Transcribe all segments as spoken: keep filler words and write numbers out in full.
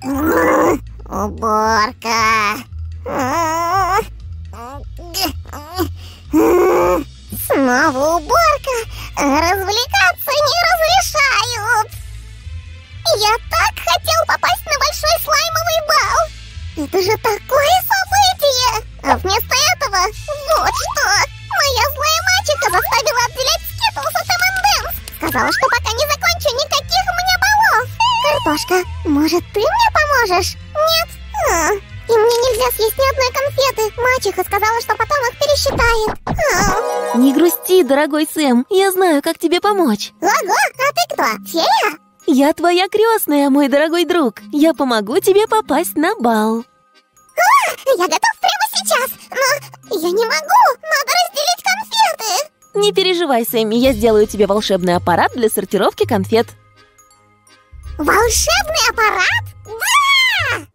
Уборка. Снова уборка. Развлекаться не разрешают. Я так хотел попасть на большой слаймовый бал. Это же такое событие. А вместо этого вот что. Моя злая мачеха заставила отделять скитлс от эм энд эмс. Сказала, что пока не закончу, никаких у меня баллов. Картошка, может, ты мне поможешь? Нет? А, и мне нельзя съесть ни одной конфеты. Мачеха сказала, что потом их пересчитает. А. Не грусти, дорогой Сэм. Я знаю, как тебе помочь. Ого, а ты кто? Фея? Я твоя крестная, мой дорогой друг. Я помогу тебе попасть на бал. А, я готов прямо сейчас. Но я не могу. Надо разделить конфеты. Не переживай, Сэмми, я сделаю тебе волшебный аппарат для сортировки конфет. Волшебный аппарат? Да!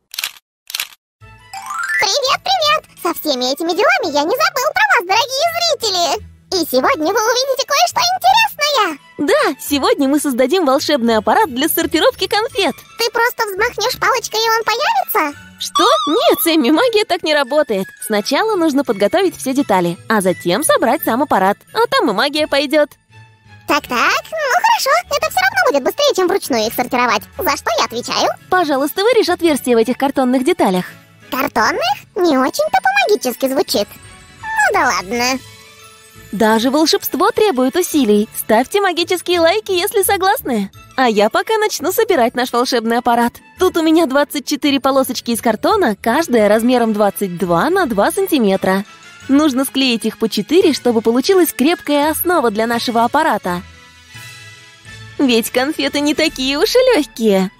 Привет, привет! Со всеми этими делами я не забыл про вас, дорогие зрители! И сегодня вы увидите кое-что интересное! Да, сегодня мы создадим волшебный аппарат для сортировки конфет. Ты просто взмахнешь палочкой, и он появится? Что? Нет, Сэмми, магия так не работает. Сначала нужно подготовить все детали, а затем собрать сам аппарат. А там и магия пойдет. Так-так, ну хорошо, это все равно будет быстрее, чем вручную их сортировать. За что я отвечаю? Пожалуйста, вырежь отверстие в этих картонных деталях. Картонных? Не очень-то по-магически звучит. Ну да ладно. Даже волшебство требует усилий. Ставьте магические лайки, если согласны. А я пока начну собирать наш волшебный аппарат. Тут у меня двадцать четыре полосочки из картона, каждая размером двадцать два на два сантиметра. Нужно склеить их по четыре, чтобы получилась крепкая основа для нашего аппарата. Ведь конфеты не такие уж и легкие.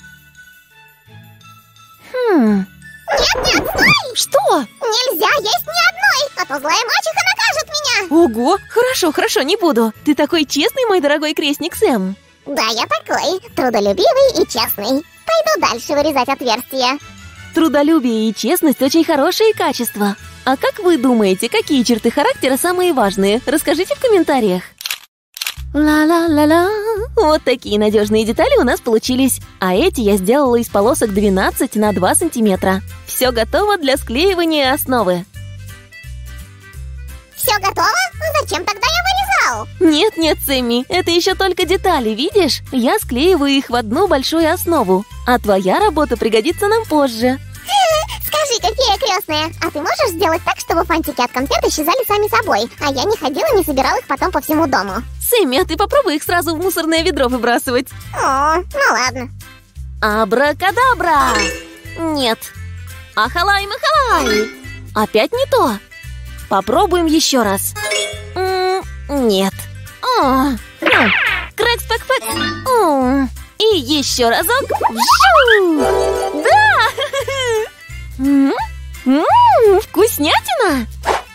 Хм... Нет, нет, стой! Что? Нельзя есть ни одной, а то злая мачеха накажет меня! Ого, хорошо, хорошо, не буду. Ты такой честный, мой дорогой крестник Сэм. Да, я такой, трудолюбивый и честный. Пойду дальше вырезать отверстия. Трудолюбие и честность очень хорошие качества. А как вы думаете, какие черты характера самые важные? Расскажите в комментариях. Ла-ла-ла-ла. Вот такие надежные детали у нас получились. А эти я сделала из полосок двенадцать на два сантиметра. Все готово для склеивания основы. Все готово? Зачем тогда я вырезал? Нет-нет, Сэмми, это еще только детали, видишь? Я склеиваю их в одну большую основу. А твоя работа пригодится нам позже. Скажи-ка, фея крестная, а ты можешь сделать так, чтобы фантики от конфет исчезали сами собой, а я не ходила и не собирала их потом по всему дому? Сэмми, а ты попробуй их сразу в мусорное ведро выбрасывать. О, ну ладно. Абракадабра! Нет. Ахалай-махалай! Опять не то. Попробуем еще раз. М-м, нет. О, ну, крэкс-пэк-пэкс. О, и еще разок. Вжу! Да! Ммм, вкуснятина!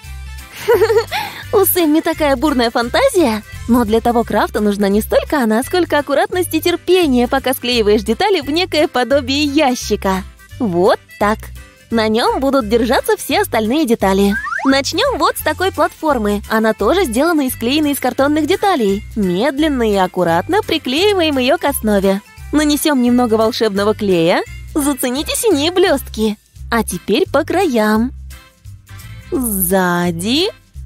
У Сэмми такая бурная фантазия. Но для того крафта нужна не столько она, сколько аккуратность и терпение, пока склеиваешь детали в некое подобие ящика. Вот так. На нем будут держаться все остальные детали. Начнем вот с такой платформы. Она тоже сделана и склеена из картонных деталей. Медленно и аккуратно приклеиваем ее к основе. Нанесем немного волшебного клея. Зацените синие блестки. А теперь по краям. Сзади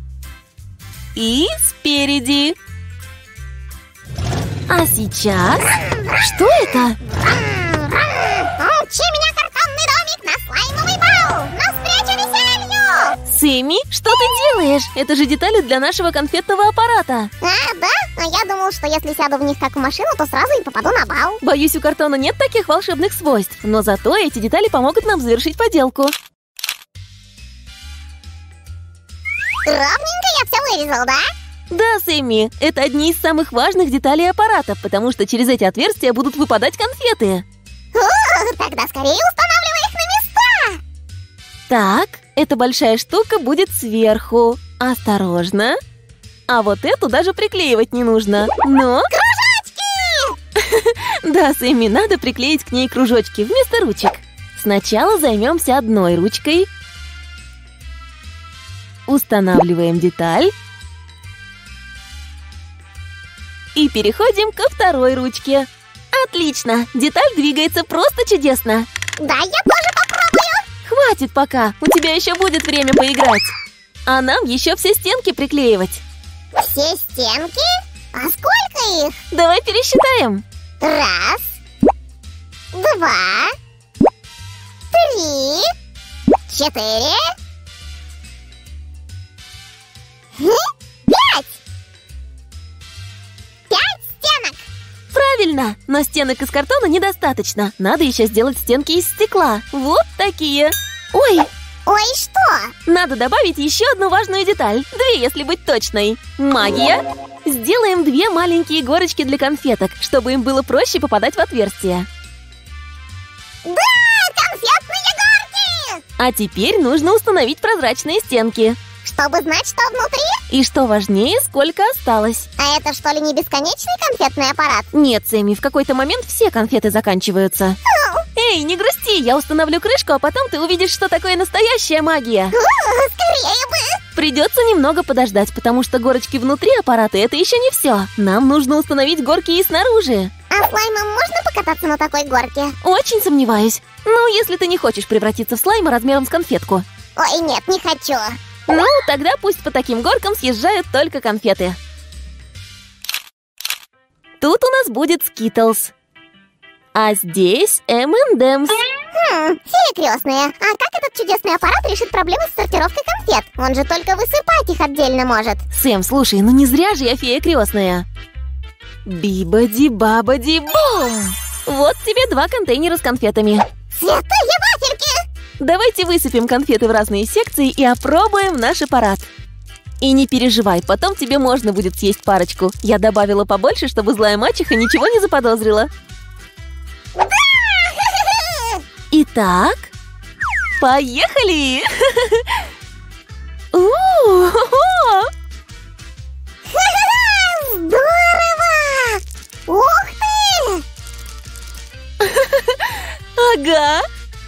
и спереди. А сейчас... Что это? Учи меня, картонный домик, на слаймовый бал! Навстречу веселью! Сэмми, что ты делаешь? Это же детали для нашего конфетного аппарата. А, да? А я думал, что если сяду в них как в машину, то сразу и попаду на бал. Боюсь, у картона нет таких волшебных свойств. Но зато эти детали помогут нам завершить поделку. Ровненько я все вырезал, да? Да, Сэмми, это одни из самых важных деталей аппарата, потому что через эти отверстия будут выпадать конфеты. О, тогда скорее устанавливай их на места! Так, эта большая штука будет сверху. Осторожно. А вот эту даже приклеивать не нужно. Но... Кружочки! Да, Сэмми, надо приклеить к ней кружочки вместо ручек. Сначала займемся одной ручкой. Устанавливаем деталь. И переходим ко второй ручке. Отлично! Деталь двигается просто чудесно. Да, я тоже попробую. Хватит пока, у тебя еще будет время поиграть. А нам еще все стенки приклеивать. Все стенки? А сколько их? Давай пересчитаем. Раз, два, три, четыре, пять. Пять стенок. Правильно, но стенок из картона недостаточно. Надо еще сделать стенки из стекла. Вот такие. Ой, Ой, что? надо добавить еще одну важную деталь. Две, если быть точной. Магия. Сделаем две маленькие горочки для конфеток, чтобы им было проще попадать в отверстие. Да, конфетные горки! А теперь нужно установить прозрачные стенки. Чтобы знать, что внутри? И что важнее, сколько осталось. А это что ли не бесконечный конфетный аппарат? Нет, Сэмми, в какой-то момент все конфеты заканчиваются. Эй, не грусти, я установлю крышку, а потом ты увидишь, что такое настоящая магия. О, скорее бы! Придется немного подождать, потому что горочки внутри аппарата — это еще не все. Нам нужно установить горки и снаружи. А слаймом можно покататься на такой горке? Очень сомневаюсь. Ну, если ты не хочешь превратиться в слайма размером с конфетку. Ой, нет, не хочу. Ну, тогда пусть по таким горкам съезжают только конфеты. Тут у нас будет Skittles. А здесь эм энд эмс. Хм, фея крестная, а как этот чудесный аппарат решит проблемы с сортировкой конфет? Он же только высыпать их отдельно может. Сэм, слушай, ну не зря же я фея крестная. Бибади-бабади-бум! Вот тебе два контейнера с конфетами. Святые вафельки! Давайте высыпем конфеты в разные секции и опробуем наш аппарат. И не переживай, потом тебе можно будет съесть парочку. Я добавила побольше, чтобы злая мачеха ничего не заподозрила. Да! Итак, поехали! У-ху-ху! Здорово! Ух ты! Ага!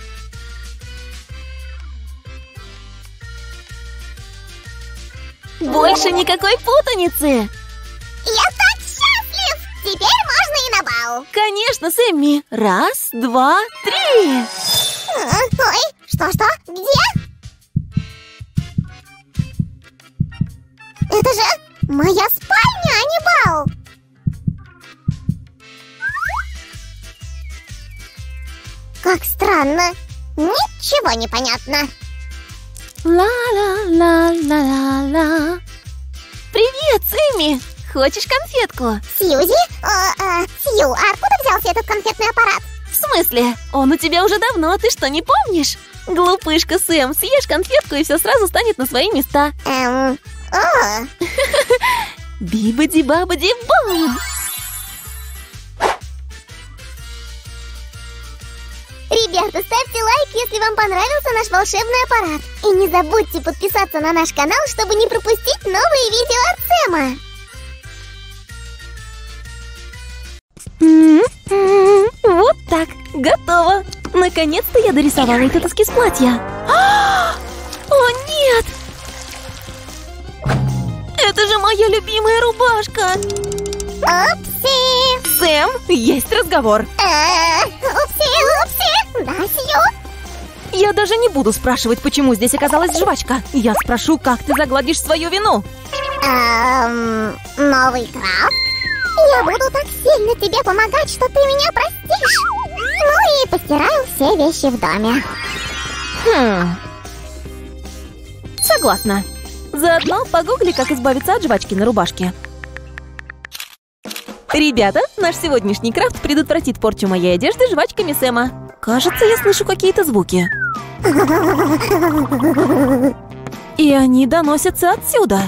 Больше никакой путаницы! Я так счастлив! Теперь можно и на бал! Конечно, Сэмми! Раз, два, три! А, ой, что-что? Где? Это же моя спальня, а не бал! Как странно. Ничего не понятно. Ла-ла-ла-ла-ла-ла. Привет, Сэмми! Хочешь конфетку? Сьюзи? А, а, Сью, а откуда взялся этот конфетный аппарат? В смысле? Он у тебя уже давно, ты что, не помнишь? Глупышка, Сэм, съешь конфетку, и все сразу станет на свои места. Эм... О, Бибади-бабади-бум! ребята, ставьте лайк, если вам понравился наш волшебный аппарат. И не забудьте подписаться на наш канал, чтобы не пропустить новые видео от Сэма. М-м-м, Вот так, готово! Наконец-то я дорисовала этот эскиз платья. А! О, нет! Это же моя любимая рубашка! Упси! Сэм, есть разговор. Э, Упси, упси! Да, Сью? Я даже не буду спрашивать, почему здесь оказалась жвачка. Я спрошу, как ты загладишь свою вину. Эм, новый крафт? Я буду так сильно тебе помогать, что ты меня простишь. Ну и постираю все вещи в доме. Хм. Согласна. Заодно погугли, как избавиться от жвачки на рубашке. Ребята, наш сегодняшний крафт предотвратит порчу моей одежды жвачками Сэма. Кажется, я слышу какие-то звуки. И они доносятся отсюда.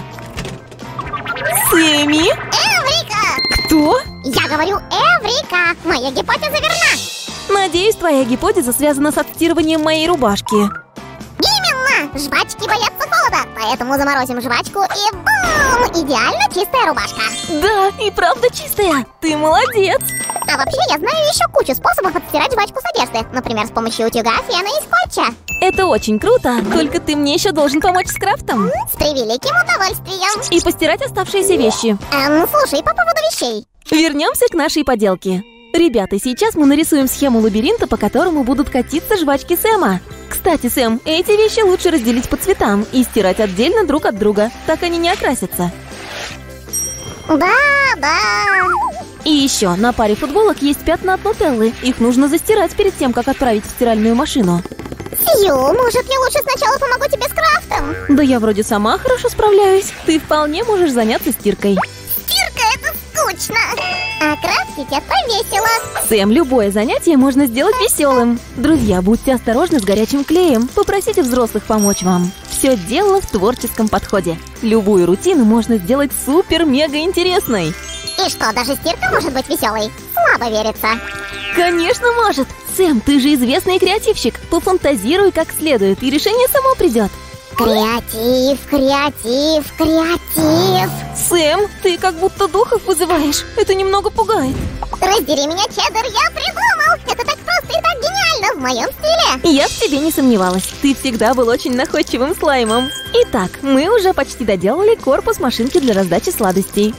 Сэмми? Эврика! Кто? Я говорю Эврика! Моя гипотеза верна! Надеюсь, твоя гипотеза связана с отстирыванием моей рубашки. Именно! Жвачки боятся холода, поэтому заморозим жвачку и бум! Идеально чистая рубашка. Да, и правда чистая. Ты молодец. А вообще я знаю еще кучу способов отстирать жвачку с одежды. Например, с помощью утюга, фена и скотча. Это очень круто, только ты мне еще должен помочь с крафтом. С превеликим удовольствием. И постирать оставшиеся вещи. Эм, слушай, по поводу вещей. Вернемся к нашей поделке. Ребята, сейчас мы нарисуем схему лабиринта, по которому будут катиться жвачки Сэма. Кстати, Сэм, эти вещи лучше разделить по цветам и стирать отдельно друг от друга, так они не окрасятся. Да, да. И еще, на паре футболок есть пятна от нутеллы. Их нужно застирать перед тем, как отправить в стиральную машину. Сью, может, я лучше сначала помогу тебе с крафтом? Да я вроде сама хорошо справляюсь. Ты вполне можешь заняться стиркой. Стирка — это скучно. А крафтить — это весело. Сэм, любое занятие можно сделать веселым. Друзья, будьте осторожны с горячим клеем. Попросите взрослых помочь вам. Все дело в творческом подходе. Любую рутину можно сделать супер-мега интересной. И что, даже стирка может быть веселой? Слабо верится. Конечно может. Сэм, ты же известный креативщик. Пофантазируй как следует, и решение само придет. Креатив, креатив, креатив. Сэм, ты как будто духов вызываешь. Это немного пугает. Раздери меня, Чеддер, я придумал. Это так просто и так гениально, в моем стиле. Я в тебе не сомневалась. Ты всегда был очень находчивым слаймом. Итак, мы уже почти доделали корпус машинки для раздачи сладостей.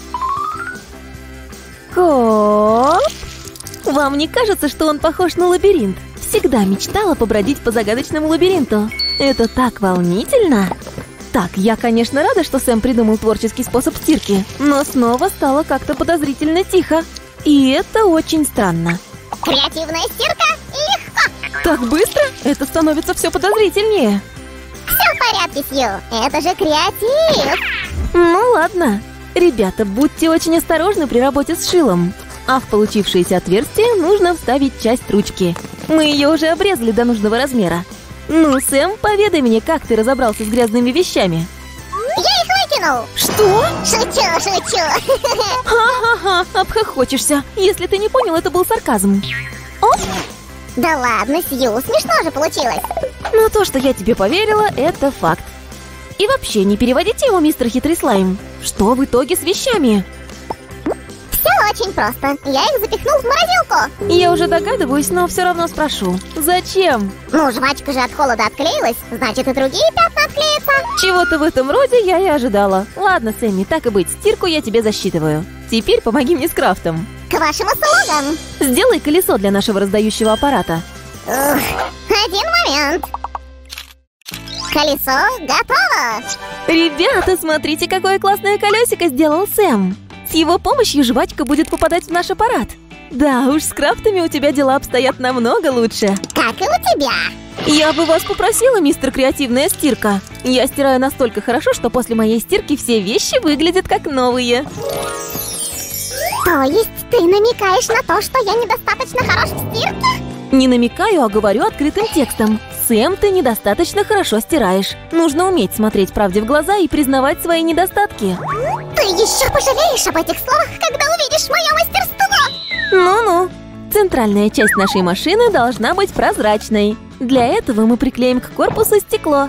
Коп! Вам не кажется, что он похож на лабиринт? Всегда мечтала побродить по загадочному лабиринту. Это так волнительно! Так, я, конечно, рада, что Сэм придумал творческий способ стирки, но снова стало как-то подозрительно тихо. И это очень странно. Креативная стирка легко. Так быстро? Это становится все подозрительнее. Все в порядке, Сью. Это же креатив. Ну ладно. Ребята, будьте очень осторожны при работе с шилом. А в получившееся отверстие нужно вставить часть ручки. Мы ее уже обрезали до нужного размера. Ну, Сэм, поведай мне, как ты разобрался с грязными вещами. Я их выкинул. Что? Шучу, шучу. Ха-ха-ха, обхохочешься. Если ты не понял, это был сарказм. Оп! Да ладно, Сью, смешно же получилось. Но то, что я тебе поверила, это факт. И вообще, не переводите его, мистер Хитрый Слайм. Что в итоге с вещами? Все очень просто. Я их запихнул в морозилку. Я уже догадываюсь, но все равно спрошу. Зачем? Ну, жвачка же от холода отклеилась, значит и другие пятна отклеятся. Чего-то в этом роде я и ожидала. Ладно, Сэмми, так и быть, стирку я тебе засчитываю. Теперь помоги мне с крафтом. К вашим услугам. Сделай колесо для нашего раздающего аппарата. Ух, один момент. Колесо готово. Ребята, смотрите, какое классное колесико сделал Сэм. С его помощью жвачка будет попадать в наш аппарат. Да уж, с крафтами у тебя дела обстоят намного лучше. Как и у тебя. Я бы вас попросила, мистер Креативная стирка. Я стираю настолько хорошо, что после моей стирки все вещи выглядят как новые. То есть ты намекаешь на то, что я недостаточно хорош в стирке? Не намекаю, а говорю открытым текстом. Сэм, ты недостаточно хорошо стираешь. Нужно уметь смотреть правде в глаза и признавать свои недостатки. Ты еще пожалеешь об этих словах, когда увидишь мое мастерство! Ну-ну. Центральная часть нашей машины должна быть прозрачной. Для этого мы приклеим к корпусу стекло.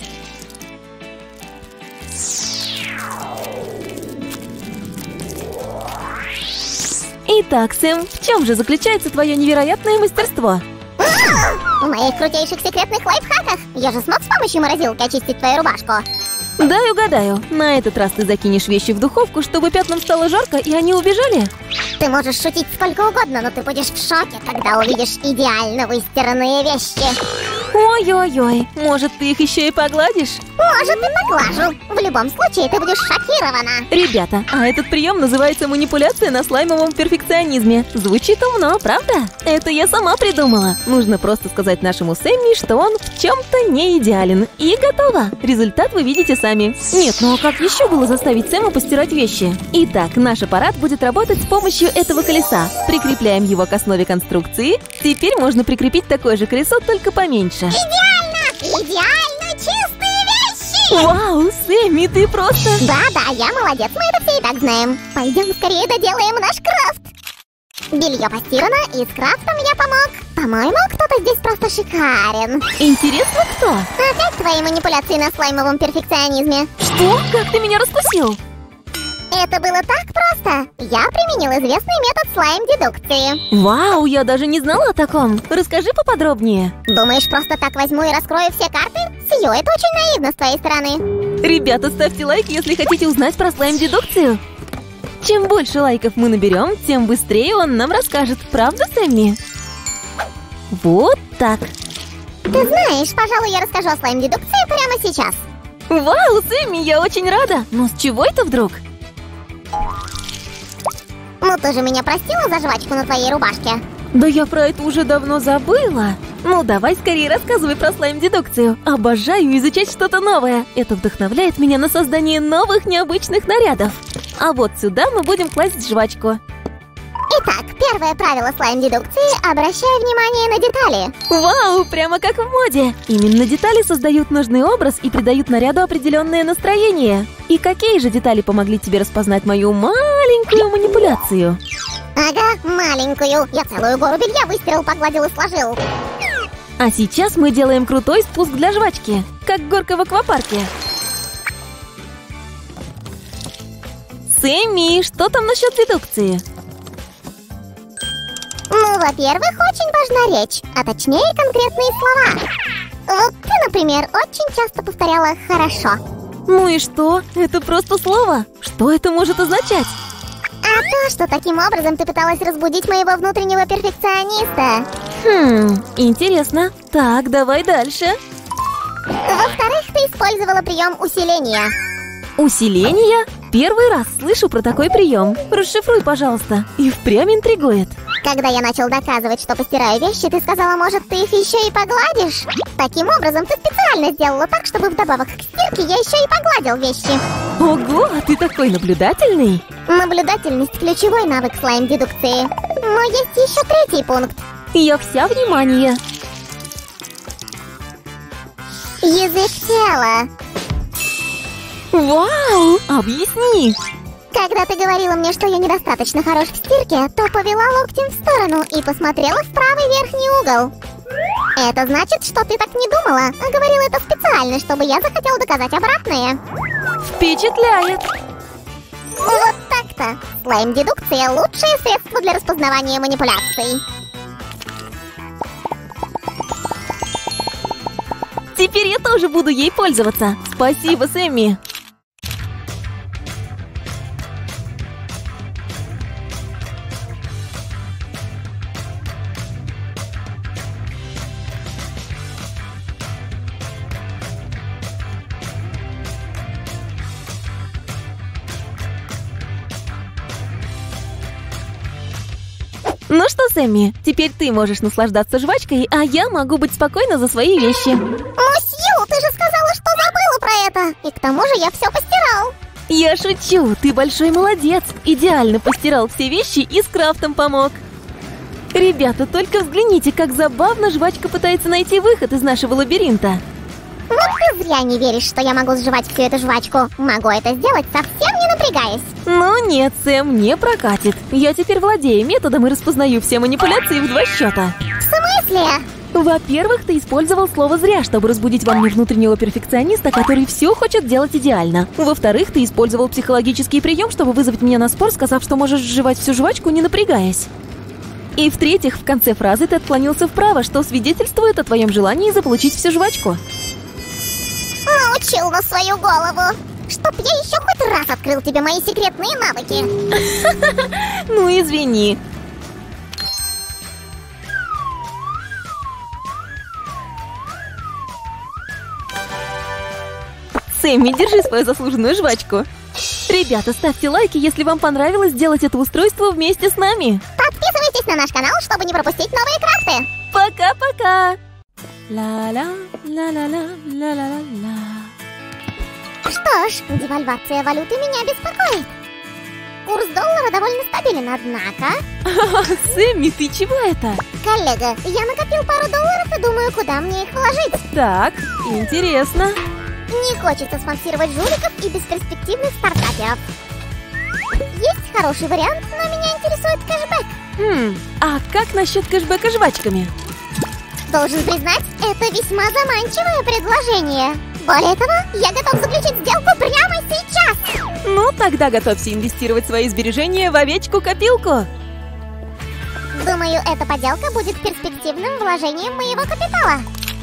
Итак, Сэм, в чем же заключается твое невероятное мастерство? В моих крутейших секретных лайфхаках я же смог с помощью морозилки очистить твою рубашку. Дай угадаю, на этот раз ты закинешь вещи в духовку, чтобы пятнам стало жарко, и они убежали? Ты можешь шутить сколько угодно, но ты будешь в шоке, когда увидишь идеально выстиранные вещи. Ой-ой-ой, может, ты их еще и погладишь? Может, и поглажу. В любом случае, ты будешь шокирована. Ребята, а этот прием называется манипуляция на слаймовом перфекционизме. Звучит умно, правда? Это я сама придумала. Нужно просто сказать нашему Сэмми, что он в чем-то не идеален. И готово. Результат вы видите сами. Нет, ну а как еще было заставить Сэма постирать вещи? Итак, наш аппарат будет работать с помощью этого колеса. Прикрепляем его к основе конструкции. Теперь можно прикрепить такое же колесо, только поменьше. Идеально! Идеально чистые вещи! Вау, Сэмми, ты просто... Да-да, я молодец, мы это все и так знаем. Пойдем скорее доделаем наш крафт. Белье постирано, и с крафтом я помог. По-моему, кто-то здесь просто шикарен. Интересно, кто? Опять твои манипуляции на слаймовом перфекционизме. Что? Как ты меня раскусил? Это было так просто. Я применил известный метод слайм-дедукции. Вау, я даже не знала о таком. Расскажи поподробнее. Думаешь, просто так возьму и раскрою все карты? Сью, это очень наивно с твоей стороны. Ребята, ставьте лайк, если хотите узнать про слайм-дедукцию. Чем больше лайков мы наберем, тем быстрее он нам расскажет. Правда, Сэмми? Вот так. Ты знаешь, пожалуй, я расскажу о слайм-дедукции прямо сейчас. Вау, Сэмми, я очень рада. Но с чего это вдруг? Ну ты же меня простила за жвачку на твоей рубашке? Да я про это уже давно забыла. Ну давай скорее рассказывай про слайм-дедукцию. Обожаю изучать что-то новое. Это вдохновляет меня на создание новых необычных нарядов. А вот сюда мы будем класть жвачку. Итак, первое правило слайм-дедукции – обращай внимание на детали. Вау, прямо как в моде. Именно детали создают нужный образ и придают наряду определенное настроение. И какие же детали помогли тебе распознать мою маленькую манипуляцию? Ага, маленькую. Я целую гору белья выстирал, погладил и сложил. А сейчас мы делаем крутой спуск для жвачки, как горка в аквапарке. Сэмми, что там насчет дедукции? Ну, во-первых, очень важна речь, а точнее конкретные слова. Вот ты, например, очень часто повторяла «хорошо». Ну и что? Это просто слово. Что это может означать? А то, что таким образом ты пыталась разбудить моего внутреннего перфекциониста. Хм, интересно. Так, давай дальше. Во-вторых, ты использовала прием усиления. Усиление? Первый раз слышу про такой прием. Расшифруй, пожалуйста. И впрямь интригует. Когда я начал доказывать, что постираю вещи, ты сказала, может, ты их еще и погладишь? Таким образом, ты специально сделала так, чтобы вдобавок к стирке я еще и погладил вещи. Ого, а ты такой наблюдательный. Наблюдательность – ключевой навык слайм-дедукции. Но есть еще третий пункт. Я вся внимание. Язык тела. Вау, объясни. Когда ты говорила мне, что я недостаточно хорош в стирке, то повела локтем в сторону и посмотрела в правый верхний угол. Это значит, что ты так не думала, а говорила это специально, чтобы я захотела доказать обратное. Впечатляет. Вот так-то. Слайм-дедукция – лучшее средство для распознавания манипуляций. Теперь я тоже буду ей пользоваться. Спасибо, Сэмми. Ну что, Сэмми, теперь ты можешь наслаждаться жвачкой, а я могу быть спокойна за свои вещи. Мусью, ты же сказала, что забыла про это. И к тому же я все постирал. Я шучу, ты большой молодец. Идеально постирал все вещи и с крафтом помог. Ребята, только взгляните, как забавно жвачка пытается найти выход из нашего лабиринта. Вот ты зря не веришь, что я могу сживать всю эту жвачку. Могу это сделать, совсем не напрягаясь. Ну нет, Сэм, не прокатит. Я теперь владею методом и распознаю все манипуляции в два счета. В смысле? Во-первых, ты использовал слово «зря», чтобы разбудить во мне внутреннего перфекциониста, который все хочет делать идеально. Во-вторых, ты использовал психологический прием, чтобы вызвать меня на спор, сказав, что можешь сживать всю жвачку, не напрягаясь. И в-третьих, в конце фразы ты отклонился вправо, что свидетельствует о твоем желании заполучить всю жвачку. Научил на свою голову. Чтоб я еще хоть раз открыл тебе мои секретные навыки. Ну, извини. Сэмми, держи свою заслуженную жвачку. Ребята, ставьте лайки, если вам понравилось сделать это устройство вместе с нами. Подписывайтесь на наш канал, чтобы не пропустить новые крафты. Пока-пока. Ла-ла, ла-ла-ла, ла-ла-ла-ла. Что ж, девальвация валюты меня беспокоит. Курс доллара довольно стабилен, однако... Сэмми, ты чего это? Коллега, я накопил пару долларов и думаю, куда мне их вложить. Так, интересно. Не хочется спонсировать жуликов и бесперспективных стартаперов. Есть хороший вариант, но меня интересует кэшбэк. Хм, а как насчет кэшбэка жвачками? Должен признать, это весьма заманчивое предложение. Более того, я готов заключить сделку прямо сейчас. Ну, тогда готовься инвестировать свои сбережения в овечку-копилку. Думаю, эта поделка будет перспективным вложением моего капитала.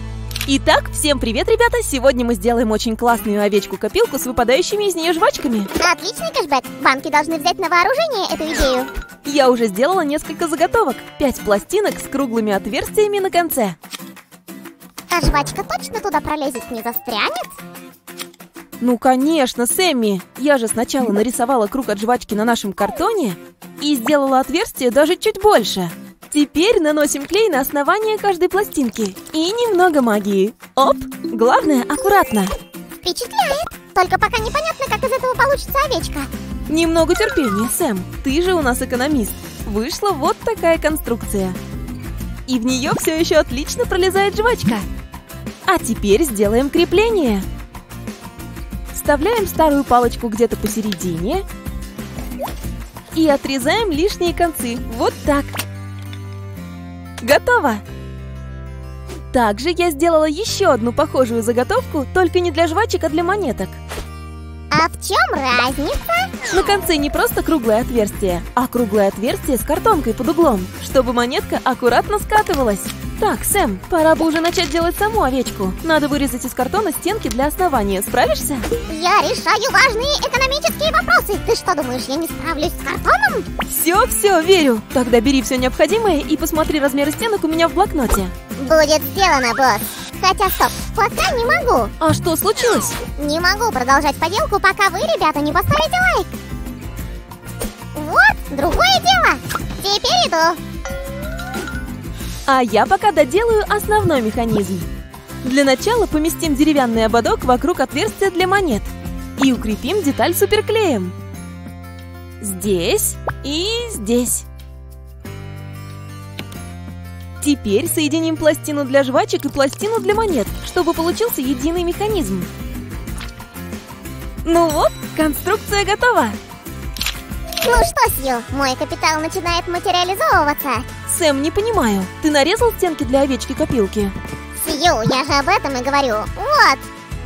Итак, всем привет, ребята! Сегодня мы сделаем очень классную овечку-копилку с выпадающими из нее жвачками. Отличный кэшбэк. Банки должны взять на вооружение эту идею. Я уже сделала несколько заготовок. Пять пластинок с круглыми отверстиями на конце. А жвачка точно туда пролезет, не застрянет? Ну, конечно, Сэмми. Я же сначала нарисовала круг от жвачки на нашем картоне и сделала отверстие даже чуть больше. Теперь наносим клей на основание каждой пластинки. И немного магии. Оп! Главное, аккуратно. Впечатляет. Только пока непонятно, как из этого получится овечка. Немного терпения, Сэм. Ты же у нас экономист. Вышла вот такая конструкция. И в нее все еще отлично пролезает жвачка. А теперь сделаем крепление. Вставляем старую палочку где-то посередине. И отрезаем лишние концы. Вот так. Готово! Также я сделала еще одну похожую заготовку, только не для жвачек, а для монеток. А в чем разница? На конце не просто круглое отверстие, а круглое отверстие с картонкой под углом, чтобы монетка аккуратно скатывалась. Так, Сэм, пора бы уже начать делать саму овечку. Надо вырезать из картона стенки для основания. Справишься? Я решаю важные экономические вопросы. Ты что думаешь, я не справлюсь с картоном? Все, все, верю. Тогда бери все необходимое и посмотри размеры стенок у меня в блокноте. Будет сделано, босс. Хотя, стоп, пока не могу. А что случилось? Не могу продолжать поделку, пока вы, ребята, не поставите лайк. Вот, другое дело. Теперь иду. А я пока доделаю основной механизм. Для начала поместим деревянный ободок вокруг отверстия для монет и укрепим деталь суперклеем. Здесь и здесь. Теперь соединим пластину для жвачек и пластину для монет, чтобы получился единый механизм. Ну вот, конструкция готова. Ну что, Сью, мой капитал начинает материализовываться. Сэм, не понимаю, ты нарезал стенки для овечки-копилки? Сью, я же об этом и говорю. Вот.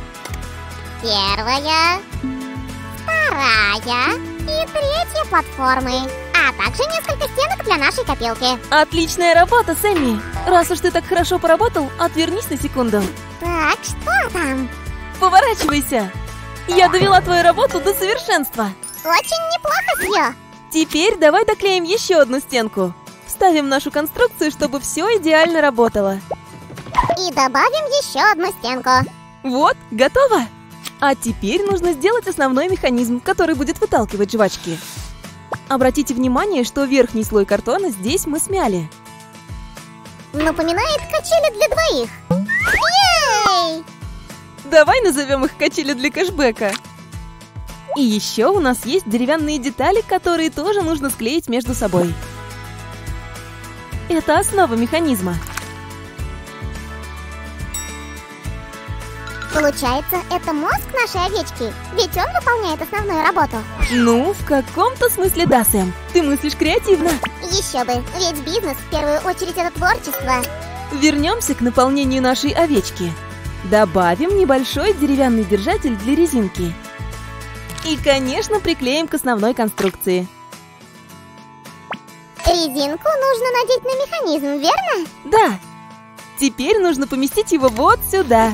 Первая, вторая и третья платформы. А также несколько стенок для нашей копилки. Отличная работа, Сэмми. Раз уж ты так хорошо поработал, отвернись на секунду. Так, что там? Поворачивайся. Я довела твою работу до совершенства. Очень неплохо, Сью. Теперь давай доклеим еще одну стенку. Вставим нашу конструкцию, чтобы все идеально работало. И добавим еще одну стенку. Вот, готово. А теперь нужно сделать основной механизм, который будет выталкивать жвачки. Обратите внимание, что верхний слой картона здесь мы смяли. Напоминает качели для двоих. Ей! Давай назовем их качели для кэшбэка. И еще у нас есть деревянные детали, которые тоже нужно склеить между собой. Это основа механизма. Получается, это мозг нашей овечки, ведь он выполняет основную работу. Ну, в каком-то смысле да, Сэм. Ты мыслишь креативно. Еще бы, ведь бизнес в первую очередь это творчество. Вернемся к наполнению нашей овечки. Добавим небольшой деревянный держатель для резинки. И, конечно, приклеим к основной конструкции. Резинку нужно надеть на механизм, верно? Да. Теперь нужно поместить его вот сюда.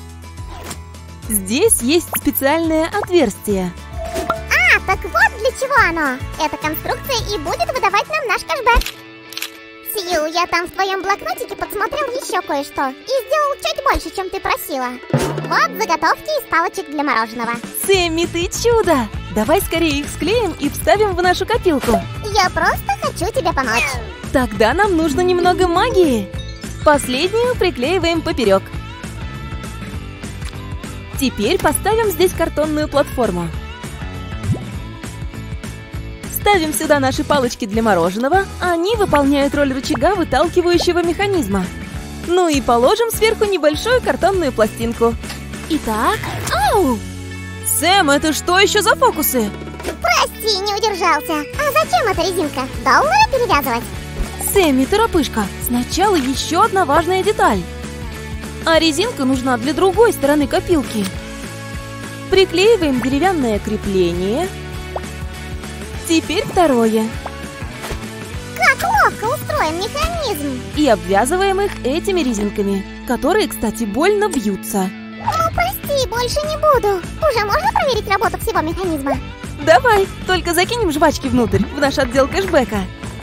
Здесь есть специальное отверстие. А, так вот для чего оно. Эта конструкция и будет выдавать нам наш кэшбэк. Сью, я там в твоем блокнотике подсмотрел еще кое-что и сделал чуть больше, чем ты просила. Вот заготовки из палочек для мороженого. Сэмми, ты чудо! Давай скорее их склеим и вставим в нашу копилку. Я просто хочу тебе помочь. Тогда нам нужно немного магии. Последнюю приклеиваем поперек. Теперь поставим здесь картонную платформу. Ставим сюда наши палочки для мороженого. Они выполняют роль рычага выталкивающего механизма. Ну и положим сверху небольшую картонную пластинку. Итак... Ау! Сэм, это что еще за фокусы? Прости, не удержался. А зачем эта резинка? Долго перевязывать? Сэмми, торопышка, сначала еще одна важная деталь. А резинка нужна для другой стороны копилки. Приклеиваем деревянное крепление. Теперь второе. Как ловко устроен механизм. И обвязываем их этими резинками, которые, кстати, больно бьются. Ну, прости, больше не буду. Уже можно проверить работу всего механизма? Давай, только закинем жвачки внутрь, в наш отдел кэшбэка.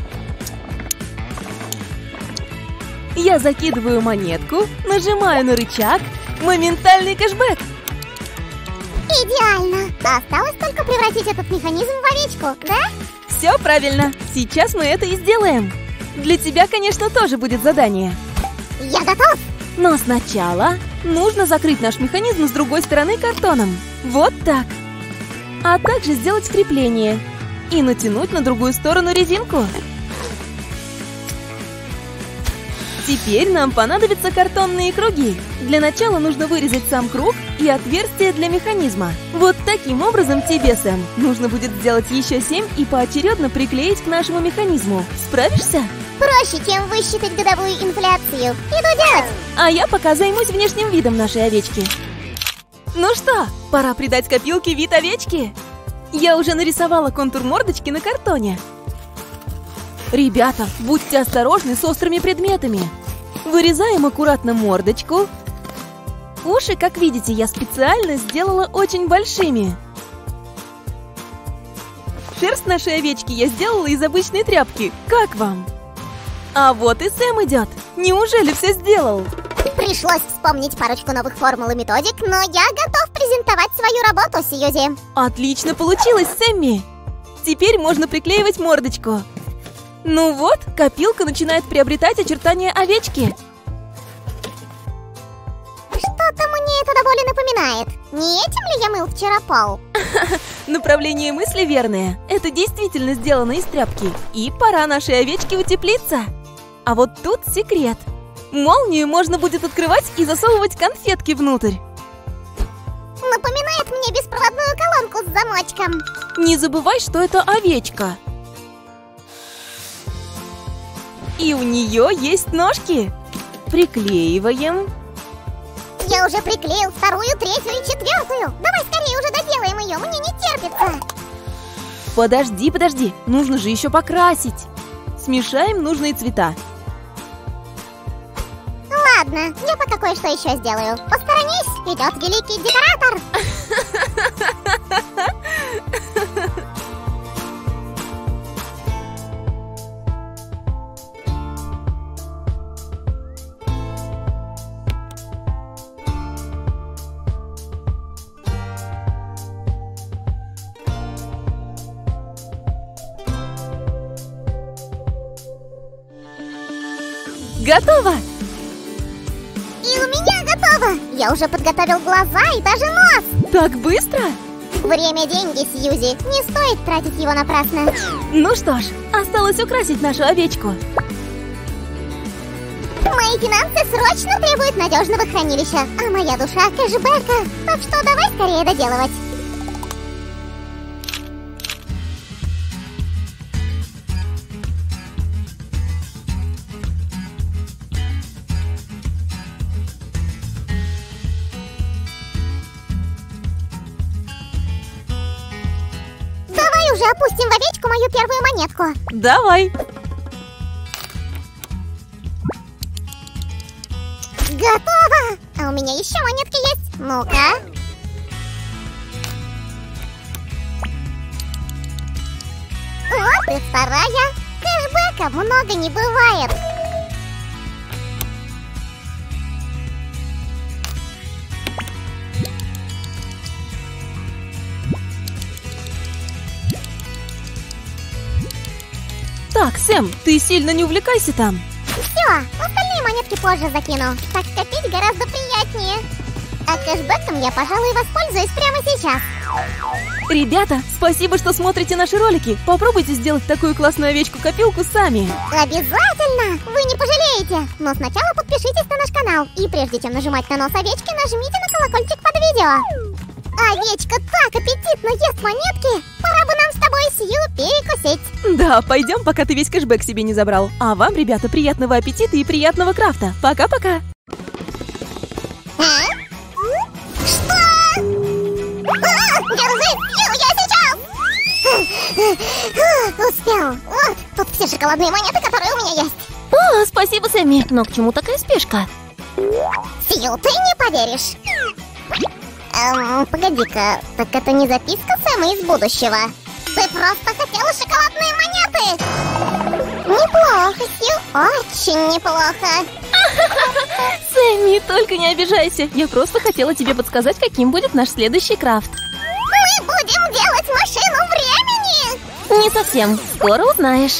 Я закидываю монетку, нажимаю на рычаг, моментальный кэшбэк. Идеально! Осталось только превратить этот механизм в овечку, да? Все правильно, сейчас мы это и сделаем. Для тебя, конечно, тоже будет задание. Я готов! Но сначала нужно закрыть наш механизм с другой стороны картоном. Вот так. А также сделать крепление и натянуть на другую сторону резинку. Теперь нам понадобятся картонные круги. Для начала нужно вырезать сам круг и отверстие для механизма. Вот таким образом тебе, Сэм, нужно будет сделать еще семь и поочередно приклеить к нашему механизму. Справишься? Проще, чем высчитать годовую инфляцию. Иду делать! А я пока займусь внешним видом нашей овечки. Ну что, пора придать копилке вид овечки. Я уже нарисовала контур мордочки на картоне. Ребята, будьте осторожны с острыми предметами. Вырезаем аккуратно мордочку. Уши, как видите, я специально сделала очень большими. Шерсть нашей овечки я сделала из обычной тряпки. Как вам? А вот и Сэм идет. Неужели все сделал? Пришлось вспомнить парочку новых формул и методик, но я готов презентовать свою работу, Сьюзи. Отлично получилось, Сэмми. Теперь можно приклеивать мордочку. Ну вот, копилка начинает приобретать очертания овечки. Что-то мне это довольно напоминает. Не этим ли я мыл вчера пол? Направление мысли верное. Это действительно сделано из тряпки. И пора нашей овечке утеплиться. А вот тут секрет. Молнию можно будет открывать и засовывать конфетки внутрь. Напоминает мне беспроводную колонку с замочком. Не забывай, что это овечка. И у нее есть ножки. Приклеиваем. Я уже приклеил вторую, третью и четвертую. Давай скорее уже доделаем ее, мне не терпится. Подожди, подожди, нужно же еще покрасить. Смешаем нужные цвета. Ладно, я пока кое-что еще сделаю. Посторонись, идет великий декоратор. Готово! И у меня готово! Я уже подготовил глаза и даже нос! Так быстро? Время – деньги, Сьюзи. Не стоит тратить его напрасно. Ну что ж, осталось украсить нашу овечку. Мои финансы срочно требуют надежного хранилища, а моя душа – кэшбэка. Так что давай скорее доделывать. Уже опустим в овечку мою первую монетку. Давай. Готово! А у меня еще монетки есть. Ну-ка. Вот и вторая. Кэшбэка много не бывает. Так, Сэм, ты сильно не увлекайся там. Все, остальные монетки позже закину. Так копить гораздо приятнее. А кэшбэком я, пожалуй, воспользуюсь прямо сейчас. Ребята, спасибо, что смотрите наши ролики. Попробуйте сделать такую классную овечку-копилку сами. Обязательно! Вы не пожалеете. Но сначала подпишитесь на наш канал. И прежде чем нажимать на нос овечки, нажмите на колокольчик под видео. Овечка так аппетитно ест монетки. Пора бы нам с тобой, Сью, перекусить. Да, пойдем, пока ты весь кэшбэк себе не забрал. А вам, ребята, приятного аппетита и приятного крафта. Пока-пока. А? Что? А, держи, Сью, я сейчас! Успел. Вот, тут все шоколадные монеты, которые у меня есть. О, спасибо, Сэмми. Но к чему такая спешка? Сью, ты не поверишь. Эм, погоди-ка, так это не записка Сэма из будущего? Ты просто хотела шоколадные монеты! Неплохо, Сью, очень неплохо. Сэмми, только не обижайся. Я просто хотела тебе подсказать, каким будет наш следующий крафт. Мы будем делать машину времени! Не совсем. Скоро узнаешь.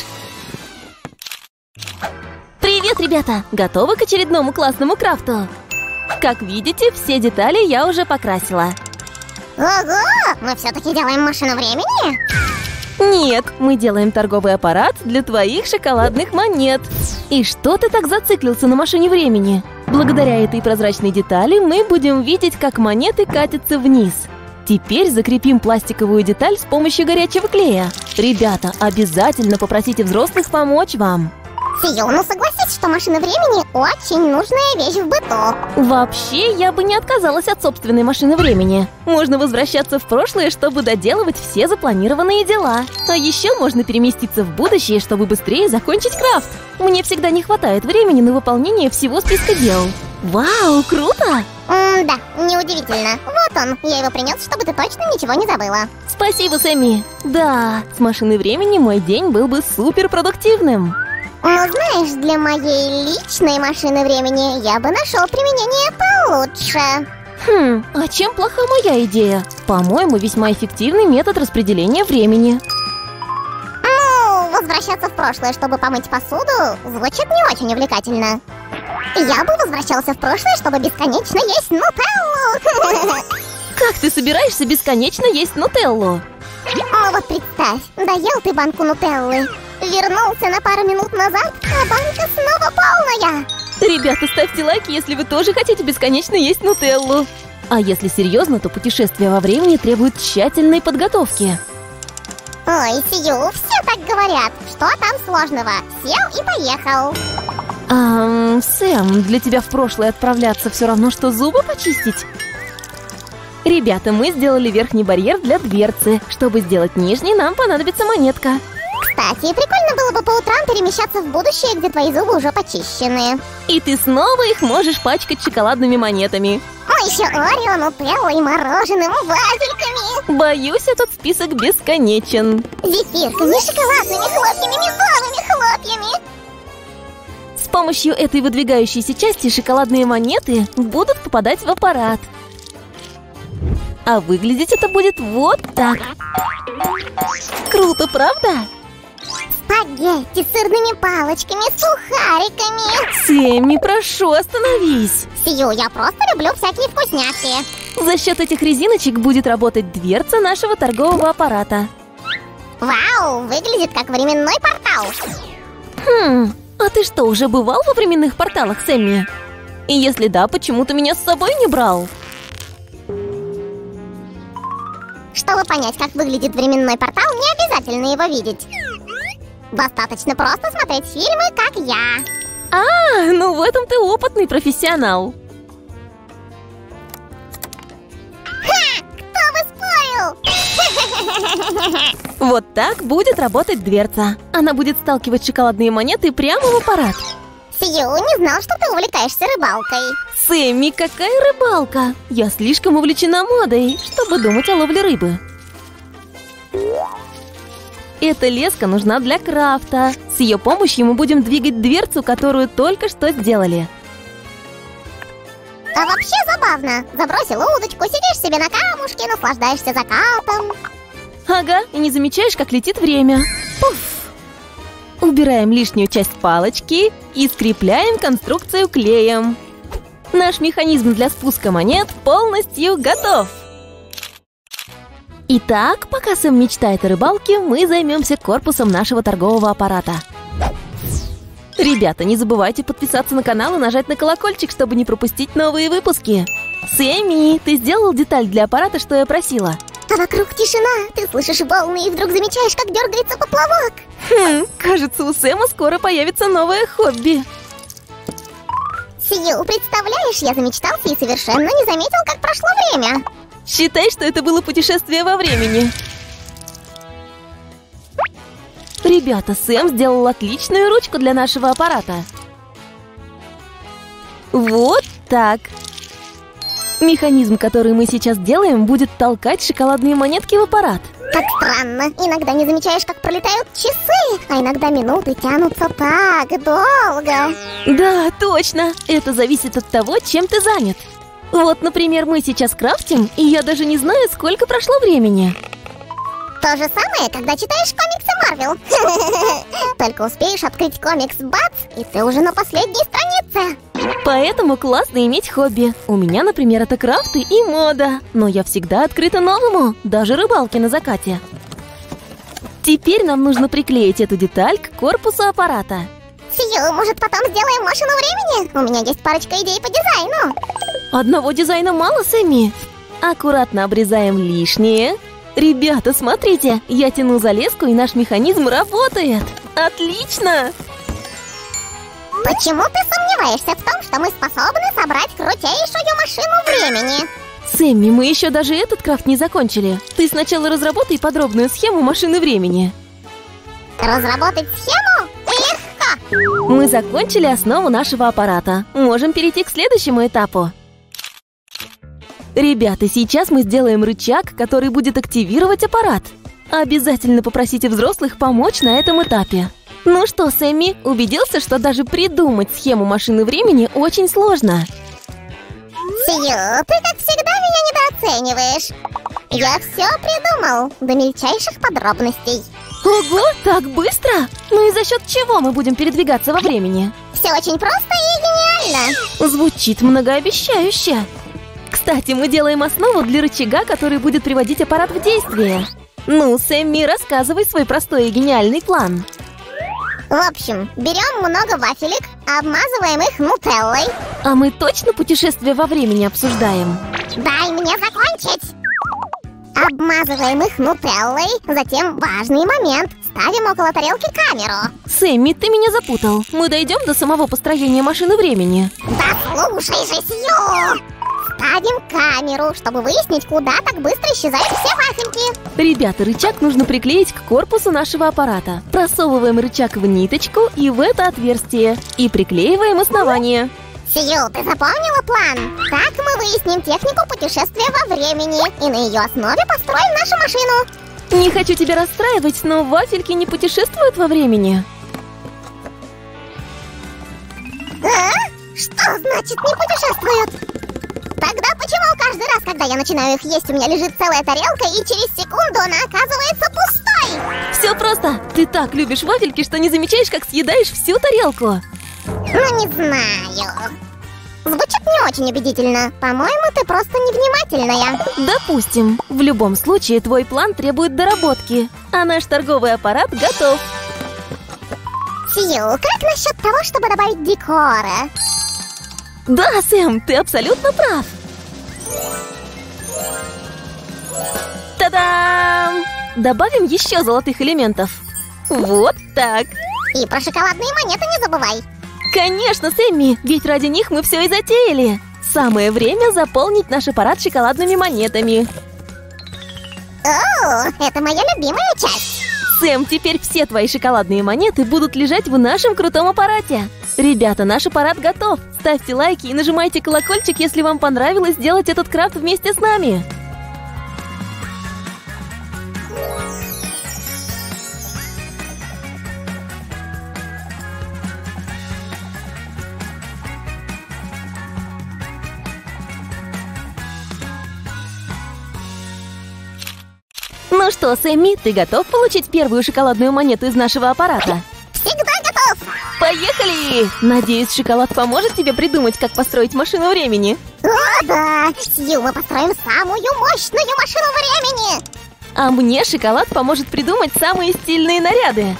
Привет, ребята! Готовы к очередному классному крафту? Как видите, все детали я уже покрасила. Ого! Мы все-таки делаем машину времени? Нет, мы делаем торговый аппарат для твоих шоколадных монет. И что ты так зациклился на машине времени? Благодаря этой прозрачной детали мы будем видеть, как монеты катятся вниз. Теперь закрепим пластиковую деталь с помощью горячего клея. Ребята, обязательно попросите взрослых помочь вам. Сью, ну согласись, что машина времени очень нужная вещь в быту. Вообще, я бы не отказалась от собственной машины времени. Можно возвращаться в прошлое, чтобы доделывать все запланированные дела. А еще можно переместиться в будущее, чтобы быстрее закончить крафт. Мне всегда не хватает времени на выполнение всего списка дел. Вау, круто! М-да, неудивительно. Вот он, я его принес, чтобы ты точно ничего не забыла. Спасибо, Сэмми. Да, с машиной времени мой день был бы суперпродуктивным. Ну, знаешь, для моей личной машины времени я бы нашел применение получше. Хм, а чем плоха моя идея? По-моему, весьма эффективный метод распределения времени. Ну, возвращаться в прошлое, чтобы помыть посуду, звучит не очень увлекательно. Я бы возвращался в прошлое, чтобы бесконечно есть нутеллу. Как ты собираешься бесконечно есть нутеллу? Ну вот представь, доел ты банку нутеллы, вернулся на пару минут назад, а банка снова полная. Ребята, ставьте лайки, если вы тоже хотите бесконечно есть нутеллу. А если серьезно, то путешествие во времени требует тщательной подготовки. Ой, Сью, все так говорят. Что там сложного? Сел и поехал. Ам, Сэм, для тебя в прошлое отправляться все равно, что зубы почистить? Ребята, мы сделали верхний барьер для дверцы. Чтобы сделать нижний, нам понадобится монетка. Кстати, прикольно было бы по утрам перемещаться в будущее, где твои зубы уже почищены. И ты снова их можешь пачкать шоколадными монетами. А еще Орео, нутеллой, мороженым, вафельками. Боюсь, этот список бесконечен. Зефирками, шоколадными хлопьями, медовыми хлопьями. С помощью этой выдвигающейся части шоколадные монеты будут попадать в аппарат. А выглядеть это будет вот так. Круто, правда? Спагетти с сырными палочками, сухариками. Сэмми, прошу, остановись. Сью, я просто люблю всякие вкусняшки. За счет этих резиночек будет работать дверца нашего торгового аппарата. Вау, выглядит как временной портал. Хм, а ты что, уже бывал во временных порталах, Сэмми? И если да, почему ты меня с собой не брал? Чтобы понять, как выглядит временной портал, не обязательно его видеть. Достаточно просто смотреть фильмы, как я. А, ну в этом ты опытный профессионал. Ха! Кто бы спорил? Вот так будет работать дверца. Она будет сталкивать шоколадные монеты прямо в аппарат. Сью, не знал, что ты увлекаешься рыбалкой. Сэмми, какая рыбалка? Я слишком увлечена модой, чтобы думать о ловле рыбы. Эта леска нужна для крафта. С ее помощью мы будем двигать дверцу, которую только что сделали. А вообще забавно. Забросил удочку, сидишь себе на камушке, наслаждаешься закатом. Ага, и не замечаешь, как летит время. Пуф! Убираем лишнюю часть палочки и скрепляем конструкцию клеем. Наш механизм для спуска монет полностью готов. Итак, пока Сэм мечтает о рыбалке, мы займемся корпусом нашего торгового аппарата. Ребята, не забывайте подписаться на канал и нажать на колокольчик, чтобы не пропустить новые выпуски. Сэмми, ты сделал деталь для аппарата, что я просила? А вокруг тишина, ты слышишь волны и вдруг замечаешь, как дергается поплавок. Хм, кажется, у Сэма скоро появится новое хобби. Сью, представляешь, я замечтался и совершенно не заметил, как прошло время. Считай, что это было путешествие во времени. Ребята, Сэм сделал отличную ручку для нашего аппарата. Вот так. Механизм, который мы сейчас делаем, будет толкать шоколадные монетки в аппарат. Как странно. Иногда не замечаешь, как пролетают часы, а иногда минуты тянутся так долго. Да, точно. Это зависит от того, чем ты занят. Вот, например, мы сейчас крафтим, и я даже не знаю, сколько прошло времени. То же самое, когда читаешь комиксы Марвел. Только успеешь открыть комикс, бац, и ты уже на последней странице. Поэтому классно иметь хобби. У меня, например, это крафты и мода. Но я всегда открыта новому, даже рыбалке на закате. Теперь нам нужно приклеить эту деталь к корпусу аппарата. Сью, может, потом сделаем машину времени? У меня есть парочка идей по дизайну. Одного дизайна мало, Сэмми. Аккуратно обрезаем лишнее. Ребята, смотрите, я тяну за леску, и наш механизм работает. Отлично! Почему ты сомневаешься в том, что мы способны собрать крутейшую машину времени? Сэмми, мы еще даже этот крафт не закончили. Ты сначала разработай подробную схему машины времени. Разработать схему? Легко! Мы закончили основу нашего аппарата. Можем перейти к следующему этапу. Ребята, сейчас мы сделаем рычаг, который будет активировать аппарат. Обязательно попросите взрослых помочь на этом этапе. Ну что, Сэмми, убедился, что даже придумать схему машины времени очень сложно? Сью, ты, как всегда, меня недооцениваешь. Я все придумал, до мельчайших подробностей. Ого, так быстро? Ну и за счет чего мы будем передвигаться во времени? Все очень просто и гениально. Звучит многообещающе. Кстати, мы делаем основу для рычага, который будет приводить аппарат в действие. Ну, Сэмми, рассказывай свой простой и гениальный план. В общем, берем много вафелек, обмазываем их нутеллой. А мы точно путешествие во времени обсуждаем? Дай мне закончить! Обмазываем их нутеллой, затем важный момент. Ставим около тарелки камеру. Сэмми, ты меня запутал. Мы дойдем до самого построения машины времени. Да слушай же, Сью! Ставим камеру, чтобы выяснить, куда так быстро исчезают все вафельки. Ребята, рычаг нужно приклеить к корпусу нашего аппарата. Просовываем рычаг в ниточку и в это отверстие. И приклеиваем основание. Сью, ты запомнила план? Так мы выясним технику путешествия во времени и на ее основе построим нашу машину. Не хочу тебя расстраивать, но вафельки не путешествуют во времени. А? Что значит не путешествуют? Тогда почему каждый раз, когда я начинаю их есть, у меня лежит целая тарелка, и через секунду она оказывается пустой? Все просто. Ты так любишь вафельки, что не замечаешь, как съедаешь всю тарелку. Ну, не знаю. Звучит не очень убедительно. По-моему, ты просто невнимательная. Допустим. В любом случае, твой план требует доработки. А наш торговый аппарат готов. Сью, как насчет того, чтобы добавить декора? Да, Сэм, ты абсолютно прав. Та-дам! Добавим еще золотых элементов. Вот так. И про шоколадные монеты не забывай. Конечно, Сэмми, ведь ради них мы все и затеяли. Самое время заполнить наш аппарат шоколадными монетами. О, это моя любимая часть. Сэм, теперь все твои шоколадные монеты будут лежать в нашем крутом аппарате. Ребята, наш аппарат готов. Ставьте лайки и нажимайте колокольчик, если вам понравилось сделать этот крафт вместе с нами. Ну что, Сэмми, ты готов получить первую шоколадную монету из нашего аппарата? Всегда готов! Поехали! Надеюсь, шоколад поможет тебе придумать, как построить машину времени. О, да! Сью, мы построим самую мощную машину времени! А мне шоколад поможет придумать самые стильные наряды.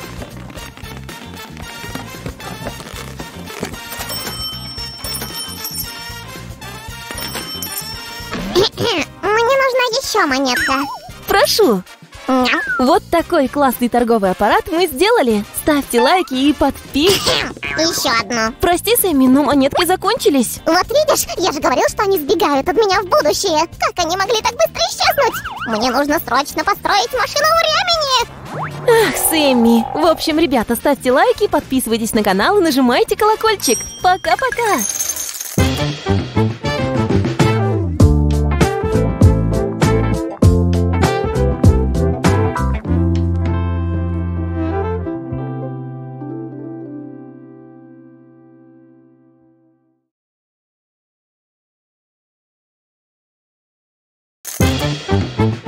Мне нужна еще монетка. Прошу! Ням. Вот такой классный торговый аппарат мы сделали. Ставьте лайки и подписывайтесь. Еще одну. Прости, Сэмми, но монетки закончились. Вот видишь, я же говорил, что они сбегают от меня в будущее. Как они могли так быстро исчезнуть? Мне нужно срочно построить машину времени. Ах, Сэмми. В общем, ребята, ставьте лайки, подписывайтесь на канал и нажимайте колокольчик. Пока-пока! Thank you.